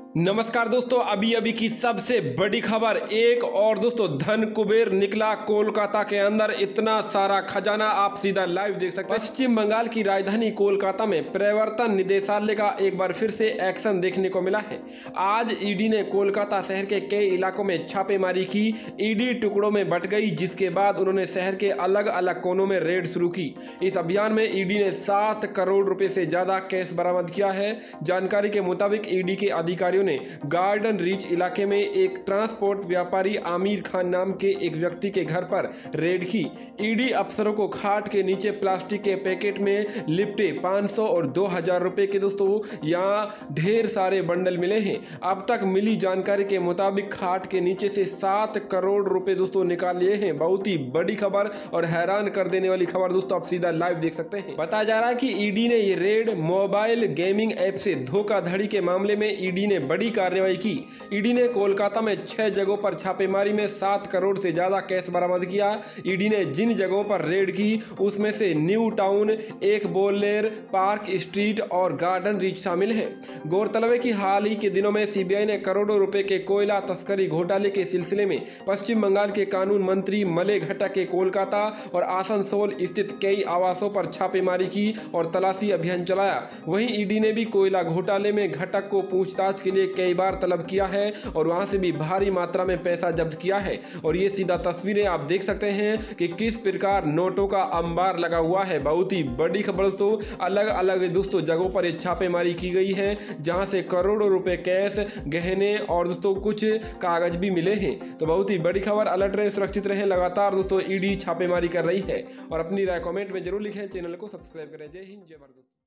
नमस्कार दोस्तों, अभी अभी की सबसे बड़ी खबर। एक और दोस्तों धन कुबेर निकला कोलकाता के अंदर। इतना सारा खजाना आप सीधा लाइव देख सकते हैं। पश्चिम बंगाल की राजधानी कोलकाता में प्रवर्तन निदेशालय का एक बार फिर से एक्शन देखने को मिला है। आज ईडी ने कोलकाता शहर के कई इलाकों में छापेमारी की। ईडी टुकड़ों में बट गई, जिसके बाद उन्होंने शहर के अलग अलग कोनों में रेड शुरू की। इस अभियान में ईडी ने 7 करोड़ रुपए से ज्यादा कैश बरामद किया है। जानकारी के मुताबिक ईडी के अधिकारियों ने गार्डन रीच इलाके में एक ट्रांसपोर्ट व्यापारी आमिर खान नाम के एक व्यक्ति के घर पर रेड की। ईडी अफसरों को खाट के नीचे प्लास्टिक के पैकेट में लिपटे 500 और 2000 रुपए के दोस्तों यहाँ ढेर सारे बंडल मिले हैं। अब तक मिली जानकारी के मुताबिक खाट के नीचे से 7 करोड़ रुपए दोस्तों निकाल लिए हैं। बहुत ही बड़ी खबर और हैरान कर देने वाली खबर दोस्तों, आप सीधा लाइव देख सकते हैं। बताया जा रहा है कि ईडी ने ये रेड मोबाइल गेमिंग ऐप से धोखाधड़ी के मामले में ईडी ने बड़ी कार्रवाई की। ईडी ने कोलकाता में 6 जगहों पर छापेमारी में 7 करोड़ से ज्यादा कैश बरामद किया। ईडी ने जिन जगहों पर रेड की उसमें से न्यू टाउन, एक बोलेर, पार्क स्ट्रीट और गार्डन रीच शामिल है। गौरतलब है कि हाल ही के दिनों में सीबीआई ने करोड़ों रुपए के कोयला तस्करी घोटाले के सिलसिले में पश्चिम बंगाल के कानून मंत्री मलय घटक के कोलकाता और आसनसोल स्थित कई आवासों पर छापेमारी की और तलाशी अभियान चलाया। वहीं ईडी ने भी कोयला घोटाले में घटक को पूछताछ के लिए कई बार तलब किया है और वहां से भी भारी मात्रा में पैसा जब्त किया है। और ये सीधा तस्वीरें आप देख सकते हैं कि किस प्रकार नोटों का अंबार लगा हुआ है। बहुत ही बड़ी खबर दोस्तों, अलग अलग दोस्तों जगहों पर छापेमारी की गई है, जहां से करोड़ों रुपए कैश, गहने और दोस्तों कुछ कागज भी मिले हैं। तो बहुत ही बड़ी खबर। अलर्ट रहे, सुरक्षित रहे। लगातार दोस्तों ईडी छापेमारी कर रही है। और अपनी राय कमेंट में जरूर लिखें, चैनल को सब्सक्राइब करें। जय हिंद, जय भारत।